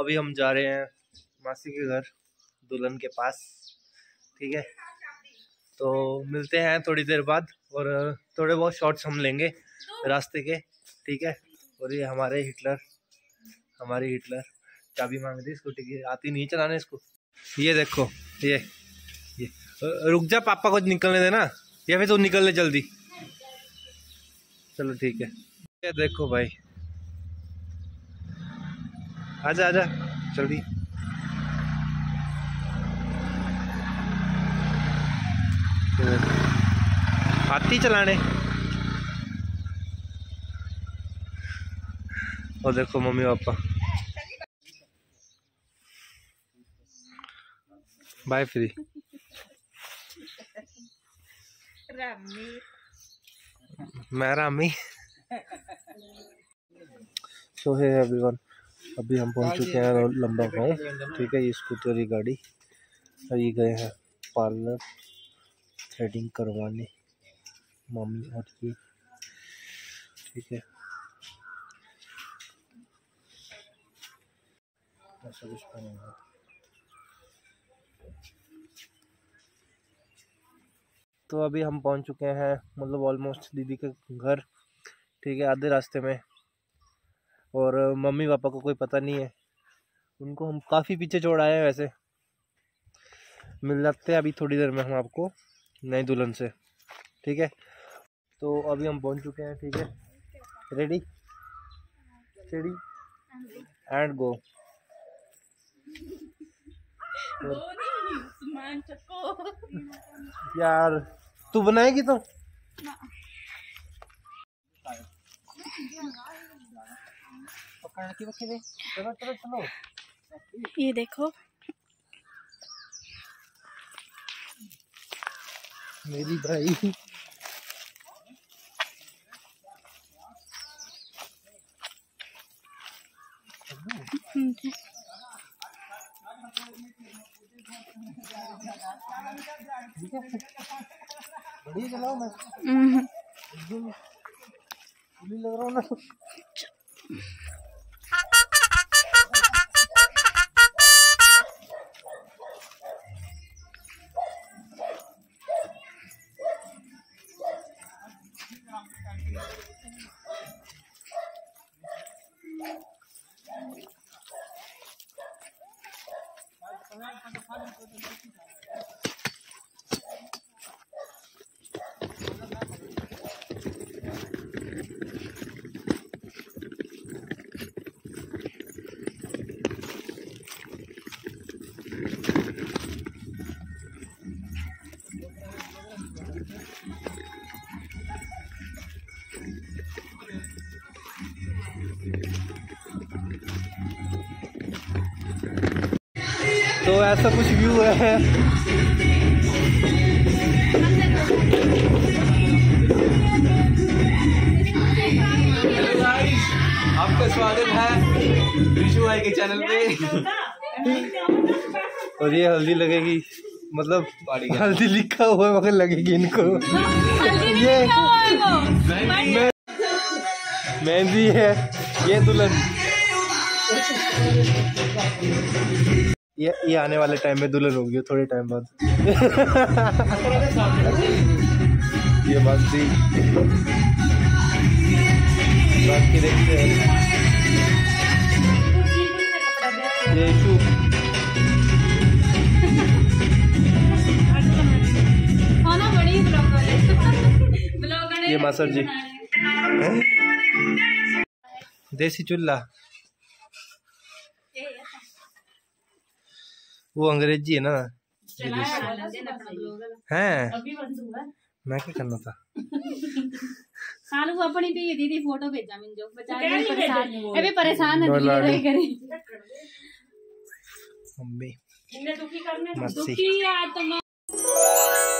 अभी हम जा रहे हैं मासी के घर, दुल्हन के पास। ठीक है, तो मिलते हैं थोड़ी देर बाद और थोड़े बहुत शॉट्स हम लेंगे रास्ते के। ठीक है, और ये हमारी हिटलर चाबी मांग रही स्कूटी की, आती नहीं चलाने इसको। ये देखो, ये रुक जा, पापा को निकलने देना, या फिर तू निकल ले जल्दी। चलो ठीक है। ये देखो भाई, आजा आजा जल्दी। आती चलाने। और देखो मम्मी पापा, बाय फ्री। मैं रामी। सो है एवरीवन, अभी हम पहुंच चुके हैं लंबा गाँव। ठीक है, ये स्कूटर गाड़ी, और ये गए हैं पार्लर थ्रेडिंग करवाने मम्मी और ये। ठीक है, ऐसा कुछ पहना। तो अभी हम पहुंच चुके हैं, मतलब ऑलमोस्ट दीदी के घर। ठीक है, आधे रास्ते में, और मम्मी पापा को कोई पता नहीं है, उनको हम काफ़ी पीछे छोड़ आए हैं। वैसे मिल जाते हैं अभी थोड़ी देर में हम आपको नई दुल्हन से। ठीक है, तो अभी हम पहुंच चुके हैं। ठीक है, रेडी रेडी एंड गो। यार तू बनाएगी तो चलो चलो चलो। ये देखो मेरी भाई, बढ़िया चलाओ। मैं लग रहा हूँ ना। तो ऐसा कुछ व्यू है। हेलो गाइस, आपका स्वागत है विशु भाई के चैनल पे। और ये हल्दी लगेगी, मतलब हल्दी लिखा हुआ है मगर लगेगी इनको। ये मेहंदी है, ये दुल्हन। ये आने वाले टाइम में दुल्हन होगी थोड़े टाइम बाद। ये मस्ती बाकी देखते हैं। ये इशू ये मासर जी, देसी चूल्हा, वो अंग्रेजी है ना हैं। मैं क्या करना था। अपनी दीदी फोटो भेजा मिल जो बचा परेशान है मम्मी दुखी